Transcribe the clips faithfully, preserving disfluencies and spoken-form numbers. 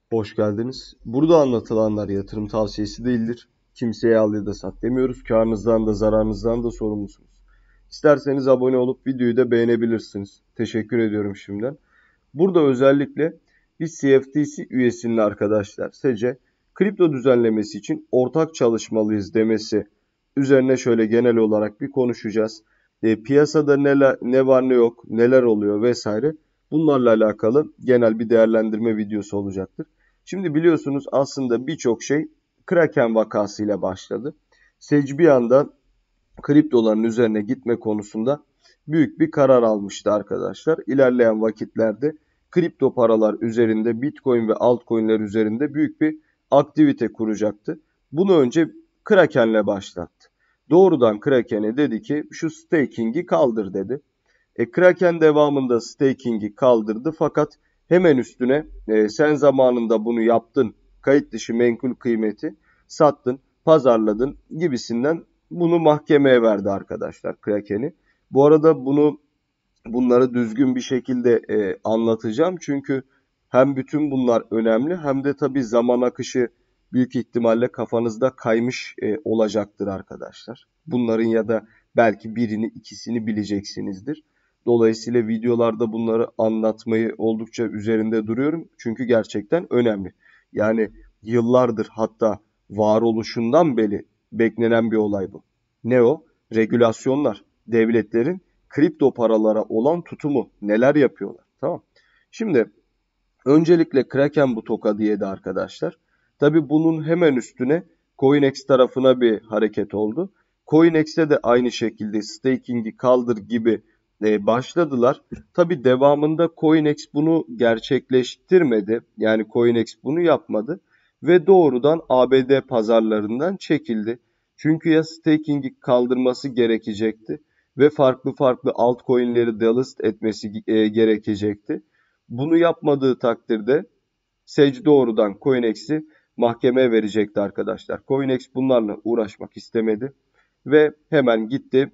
Hoş geldiniz. Burada anlatılanlar yatırım tavsiyesi değildir. Kimseye al ya da sat demiyoruz. Kârınızdan da zararınızdan da sorumlusunuz. İsterseniz abone olup videoyu da beğenebilirsiniz. Teşekkür ediyorum şimdiden. Burada özellikle biz C F T C üyesinin arkadaşlar S E C kripto düzenlemesi için ortak çalışmalıyız demesi üzerine şöyle genel olarak bir konuşacağız. E, piyasada neler, ne var ne yok, neler oluyor vesaire. Bunlarla alakalı genel bir değerlendirme videosu olacaktır. Şimdi biliyorsunuz aslında birçok şey Kraken vakasıyla başladı. S E C bir anda kriptoların üzerine gitme konusunda büyük bir karar almıştı arkadaşlar. İlerleyen vakitlerde kripto paralar üzerinde, Bitcoin ve altcoin'ler üzerinde büyük bir aktivite kuracaktı. Bunu önce Kraken'le başlattı. Doğrudan Kraken'e dedi ki şu staking'i kaldır dedi. E, Kraken devamında staking'i kaldırdı fakat hemen üstüne e, sen zamanında bunu yaptın, kayıt dışı menkul kıymeti sattın, pazarladın gibisinden bunu mahkemeye verdi arkadaşlar Kraken'i. Bu arada bunu bunları düzgün bir şekilde e, anlatacağım çünkü hem bütün bunlar önemli hem de tabii zaman akışı büyük ihtimalle kafanızda kaymış e, olacaktır arkadaşlar. Bunların ya da belki birini ikisini bileceksinizdir. Dolayısıyla videolarda bunları anlatmayı oldukça üzerinde duruyorum. Çünkü gerçekten önemli. Yani yıllardır hatta varoluşundan beri beklenen bir olay bu. Ne o? Regülasyonlar. Devletlerin kripto paralara olan tutumu. Neler yapıyorlar? Tamam. Şimdi öncelikle Kraken bu tokadı yedi arkadaşlar. Tabi bunun hemen üstüne Coinex tarafına bir hareket oldu. Coinex'e de aynı şekilde staking'i kaldır gibi e, başladılar. Tabi devamında Coinex bunu gerçekleştirmedi. Yani Coinex bunu yapmadı. Ve doğrudan A B D pazarlarından çekildi. Çünkü ya staking'i kaldırması gerekecekti ve farklı farklı altcoin'leri delist etmesi e, gerekecekti. Bunu yapmadığı takdirde S E C doğrudan Coinex'i mahkemeye verecekti arkadaşlar. Coinex bunlarla uğraşmak istemedi ve hemen gitti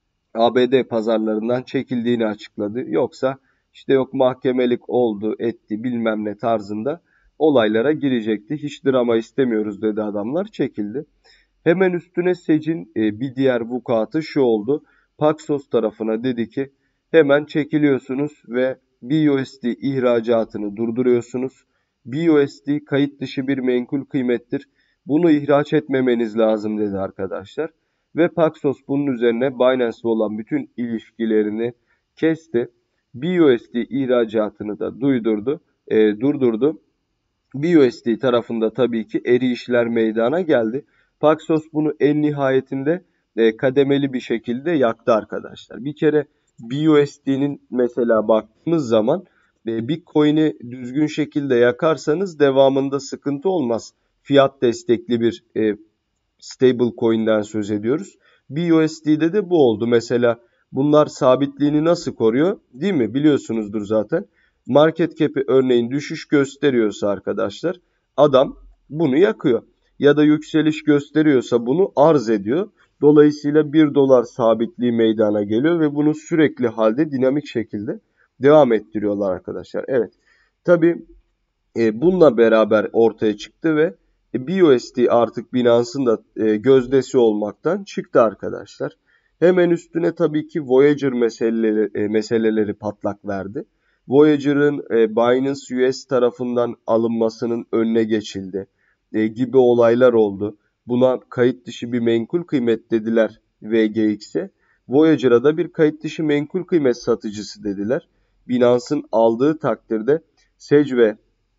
A B D pazarlarından çekildiğini açıkladı. Yoksa işte yok mahkemelik oldu etti bilmem ne tarzında olaylara girecekti. Hiç drama istemiyoruz dedi adamlar, çekildi. Hemen üstüne S E C'in bir diğer vukuatı şu oldu. Paxos tarafına dedi ki hemen çekiliyorsunuz ve B U S D ihracatını durduruyorsunuz. B U S D kayıt dışı bir menkul kıymettir. Bunu ihraç etmemeniz lazım dedi arkadaşlar. Ve Paxos bunun üzerine Binance'la olan bütün ilişkilerini kesti. B U S D ihracatını da duydurdu, e, durdurdu. B U S D tarafında tabii ki erişler meydana geldi. Paxos bunu en nihayetinde e, kademeli bir şekilde yaktı arkadaşlar. Bir kere B U S D'nin mesela baktığımız zaman e, Bitcoin'i düzgün şekilde yakarsanız devamında sıkıntı olmaz. Fiyat destekli bir e, stable coin'den söz ediyoruz. B U S D'de de bu oldu. Mesela bunlar sabitliğini nasıl koruyor? Değil mi? Biliyorsunuzdur zaten. Market cap'i örneğin düşüş gösteriyorsa arkadaşlar adam bunu yakıyor. Ya da yükseliş gösteriyorsa bunu arz ediyor. Dolayısıyla bir dolar sabitliği meydana geliyor ve bunu sürekli halde dinamik şekilde devam ettiriyorlar arkadaşlar. Evet. Tabii e, bununla beraber ortaya çıktı ve e, B U S D artık Binance'ın da e, gözdesi olmaktan çıktı arkadaşlar. Hemen üstüne tabii ki Voyager meseleleri, e, meseleleri patlak verdi. Voyager'ın e, Binance U S tarafından alınmasının önüne geçildi e, gibi olaylar oldu. Buna kayıt dışı bir menkul kıymet dediler V G X'e. Voyager'a da bir kayıt dışı menkul kıymet satıcısı dediler. Binance'ın aldığı takdirde S E C ve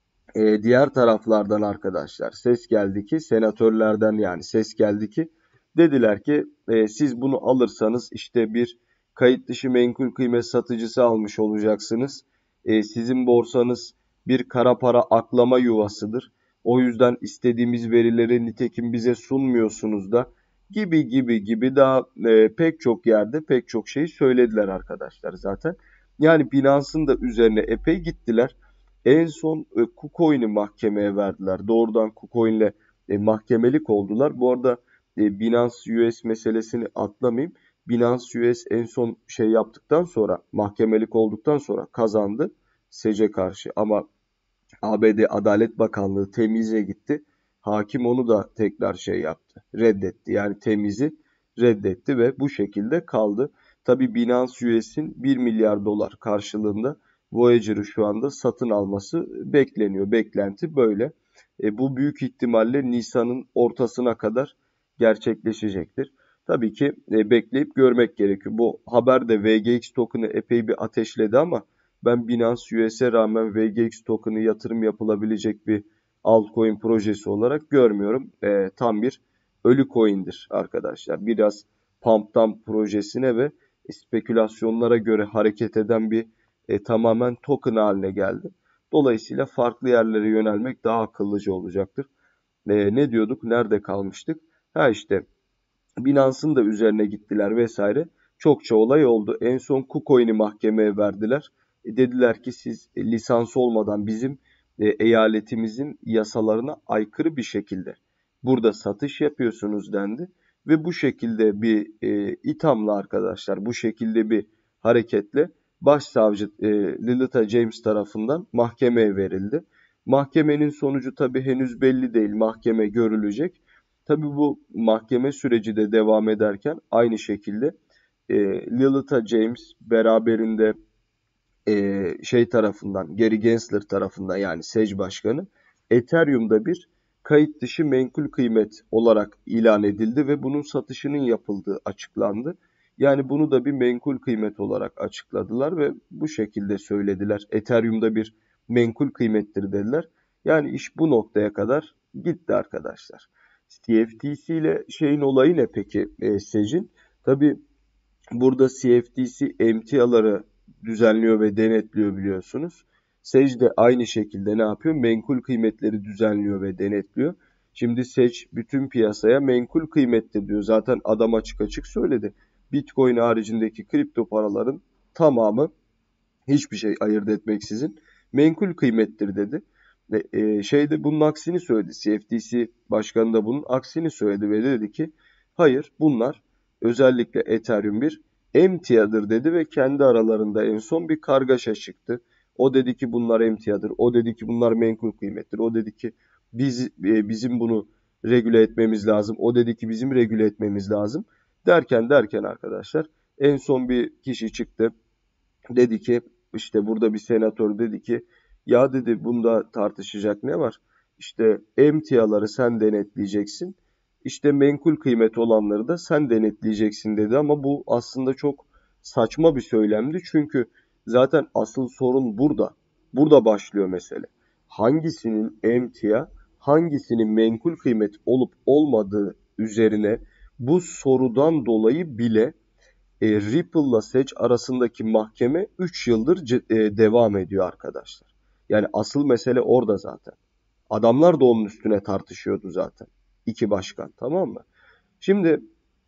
e, diğer taraflardan arkadaşlar ses geldi ki senatörlerden yani ses geldi ki dediler ki e, siz bunu alırsanız işte bir kayıt dışı menkul kıymet satıcısı almış olacaksınız. E, sizin borsanız bir kara para aklama yuvasıdır. O yüzden istediğimiz verileri nitekim bize sunmuyorsunuz da gibi gibi gibi daha e, pek çok yerde pek çok şey söylediler arkadaşlar zaten. Yani Binance'ın da üzerine epey gittiler. En son e, KuCoin'i mahkemeye verdiler. Doğrudan KuCoin'le e, mahkemelik oldular. Bu arada e, Binance U S meselesini atlamayayım. Binance U S en son şey yaptıktan sonra mahkemelik olduktan sonra kazandı S E C'e karşı. Ama A B D Adalet Bakanlığı temize gitti. Hakim onu da tekrar şey yaptı. Reddetti. Yani temizi reddetti ve bu şekilde kaldı. Tabii Binance U S'in bir milyar dolar karşılığında Voyager'ı şu anda satın alması bekleniyor. Beklenti böyle. E, bu büyük ihtimalle Nisan'ın ortasına kadar gerçekleşecektir. Tabii ki e, bekleyip görmek gerekiyor. Bu haber de V G X token'ı epey bir ateşledi ama ben Binance U S'e rağmen V G X token'ı yatırım yapılabilecek bir altcoin projesi olarak görmüyorum. E, tam bir ölü coin'dir arkadaşlar. Biraz pump dump projesine ve spekülasyonlara göre hareket eden bir e, tamamen token haline geldi. Dolayısıyla farklı yerlere yönelmek daha akıllıca olacaktır. E, ne diyorduk? Nerede kalmıştık? Ha işte Binance'ın da üzerine gittiler vesaire. Çokça olay oldu. En son KuCoin'i mahkemeye verdiler. E, dediler ki siz e, lisans olmadan bizim e, eyaletimizin yasalarına aykırı bir şekilde burada satış yapıyorsunuz dendi. Ve bu şekilde bir e, ithamla arkadaşlar, bu şekilde bir hareketle başsavcı e, Lilita James tarafından mahkemeye verildi. Mahkemenin sonucu tabii henüz belli değil. Mahkeme görülecek. Tabii bu mahkeme süreci de devam ederken aynı şekilde e, Lilita James beraberinde e, şey tarafından, Gary Gensler tarafından yani S E C Başkanı Ethereum'da bir kayıt dışı menkul kıymet olarak ilan edildi ve bunun satışının yapıldığı açıklandı. Yani bunu da bir menkul kıymet olarak açıkladılar ve bu şekilde söylediler. Ethereum'da bir menkul kıymettir dediler. Yani iş bu noktaya kadar gitti arkadaşlar. C F T C ile şeyin olayı ne peki e, S E C'in? Tabii burada C F T C emtiaları düzenliyor ve denetliyor biliyorsunuz. S E C de aynı şekilde ne yapıyor? Menkul kıymetleri düzenliyor ve denetliyor. Şimdi S E C bütün piyasaya menkul kıymetli diyor. Zaten adam açık açık söyledi. Bitcoin haricindeki kripto paraların tamamı hiçbir şey ayırt etmeksizin menkul kıymettir dedi. Ve e, şeyde bunun aksini söyledi. C F T C başkanı da bunun aksini söyledi ve dedi ki hayır bunlar özellikle Ethereum bir emtiadır dedi ve kendi aralarında en son bir kargaşa çıktı. O dedi ki bunlar emtiadır. O dedi ki bunlar menkul kıymettir. O dedi ki biz e, bizim bunu regüle etmemiz lazım. O dedi ki bizim regüle etmemiz lazım. Derken derken arkadaşlar en son bir kişi çıktı. Dedi ki işte burada bir senatör dedi ki ya dedi bunda tartışacak ne var? İşte emtiaları sen denetleyeceksin. İşte menkul kıymet olanları da sen denetleyeceksin dedi ama bu aslında çok saçma bir söylemdi. Çünkü zaten asıl sorun burada. Burada başlıyor mesele. Hangisinin emtia, hangisinin menkul kıymet olup olmadığı üzerine bu sorudan dolayı bile e, Ripple'la S E C arasındaki mahkeme üç yıldır e, devam ediyor arkadaşlar. Yani asıl mesele orada zaten. Adamlar da onun üstüne tartışıyordu zaten. İki başkan, tamam mı? Şimdi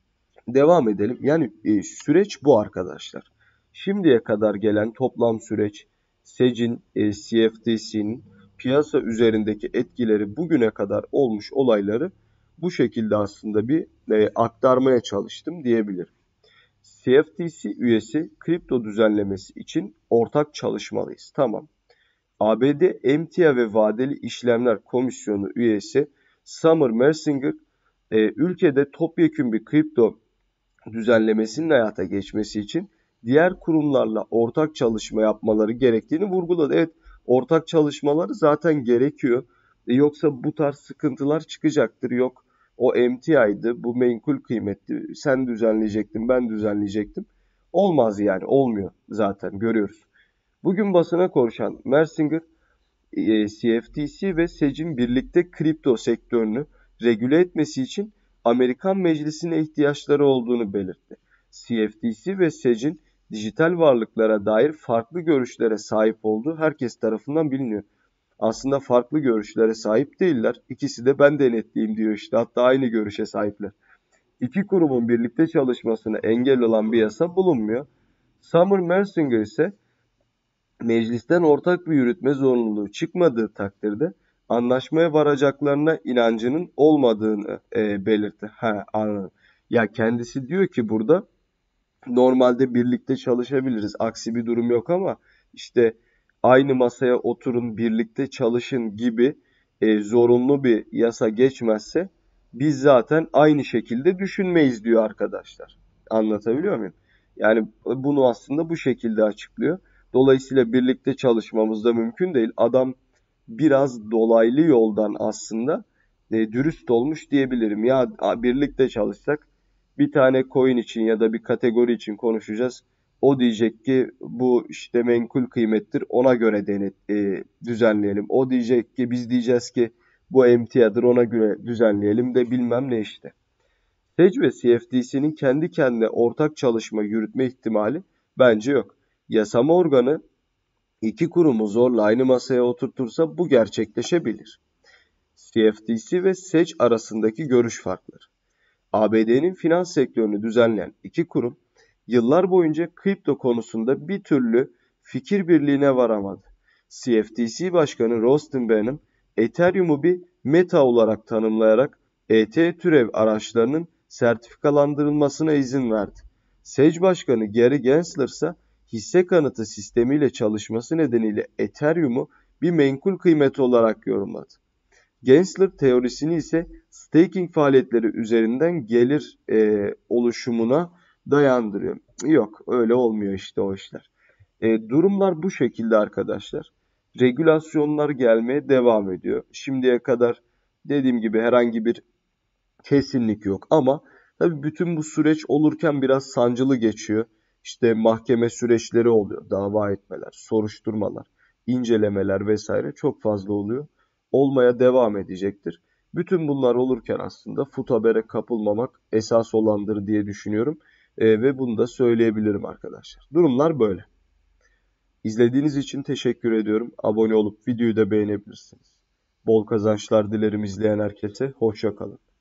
devam edelim. Yani e, süreç bu arkadaşlar. Şimdiye kadar gelen toplam süreç S E C'in, e, C F T C'nin piyasa üzerindeki etkileri bugüne kadar olmuş olayları bu şekilde aslında bir e, aktarmaya çalıştım diyebilirim. C F T C üyesi kripto düzenlemesi için ortak çalışmalıyız. Tamam. A B D Emtia ve Vadeli İşlemler Komisyonu üyesi Summer Mersinger, e, ülkede topyekün bir kripto düzenlemesinin hayata geçmesi için diğer kurumlarla ortak çalışma yapmaları gerektiğini vurguladı. Evet, ortak çalışmaları zaten gerekiyor. E, yoksa bu tarz sıkıntılar çıkacaktır. Yok o emtiaydı, bu menkul kıymetli, sen düzenleyecektin, ben düzenleyecektim. Olmaz yani, olmuyor zaten görüyoruz. Bugün basına konuşan Mersinger, C F T C ve S E C'in birlikte kripto sektörünü regüle etmesi için Amerikan Meclisi'ne ihtiyaçları olduğunu belirtti. C F T C ve S E C'in dijital varlıklara dair farklı görüşlere sahip olduğu herkes tarafından biliniyor. Aslında farklı görüşlere sahip değiller. İkisi de ben denetleyeyim diyor işte. Hatta aynı görüşe sahipler. İki kurumun birlikte çalışmasına engel olan bir yasa bulunmuyor. Summer Mersinger ise meclisten ortak bir yürütme zorunluluğu çıkmadığı takdirde anlaşmaya varacaklarına inancının olmadığını e, belirtti. Ha, anladım. Ya kendisi diyor ki burada normalde birlikte çalışabiliriz. Aksi bir durum yok ama işte aynı masaya oturun, birlikte çalışın gibi e, zorunlu bir yasa geçmezse biz zaten aynı şekilde düşünmeyiz diyor arkadaşlar. Anlatabiliyor muyum? Yani bunu aslında bu şekilde açıklıyor. Dolayısıyla birlikte çalışmamız da mümkün değil. Adam biraz dolaylı yoldan aslında e, dürüst olmuş diyebilirim. Ya birlikte çalışsak bir tane coin için ya da bir kategori için konuşacağız. O diyecek ki bu işte menkul kıymettir, ona göre denet, e, düzenleyelim. O diyecek ki biz diyeceğiz ki bu emtiadır, ona göre düzenleyelim de bilmem ne işte. S E C ve C F T C'nin kendi kendine ortak çalışma yürütme ihtimali bence yok. Yasama organı iki kurumu zorla aynı masaya oturtursa bu gerçekleşebilir. C F T C ve S E C arasındaki görüş farkları. A B D'nin finans sektörünü düzenleyen iki kurum yıllar boyunca kripto konusunda bir türlü fikir birliğine varamadı. C F T C Başkanı Rostenberg'in Ethereum'u bir meta olarak tanımlayarak E T türev araçlarının sertifikalandırılmasına izin verdi. S E C Başkanı Gary Gensler ise hisse kanıtı sistemiyle çalışması nedeniyle Ethereum'u bir menkul kıymet olarak yorumladı. Gensler teorisini ise staking faaliyetleri üzerinden gelir e, oluşumuna dayandırıyor. Yok, öyle olmuyor işte o işler. E, durumlar bu şekilde arkadaşlar. Regülasyonlar gelmeye devam ediyor. Şimdiye kadar dediğim gibi herhangi bir kesinlik yok ama tabii bütün bu süreç olurken biraz sancılı geçiyor. İşte mahkeme süreçleri oluyor, dava etmeler, soruşturmalar, incelemeler vesaire çok fazla oluyor. Olmaya devam edecektir. Bütün bunlar olurken aslında fut habere kapılmamak esas olandır diye düşünüyorum. E, ve bunu da söyleyebilirim arkadaşlar. Durumlar böyle. İzlediğiniz için teşekkür ediyorum. Abone olup videoyu da beğenebilirsiniz. Bol kazançlar dilerim izleyen herkese. Hoşça kalın.